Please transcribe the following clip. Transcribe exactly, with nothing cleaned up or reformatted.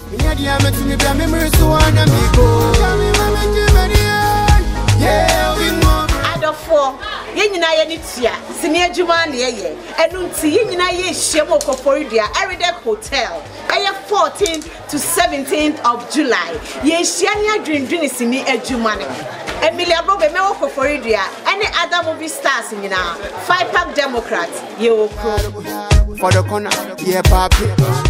Adofo, ye nyina ye nitia, sini adwuma na ye ye. Enu nti ye nyina ye hyiam okoforidia Eridek Hotel. Eye fourteenth to seventeenth of July. Ye hyia ni adwendwene sini adwuma ne. Emelia Brobbey me okoforidia, any other movie stars nyina. Fipag Democrat, ye okro. For the corner, yeah, papi.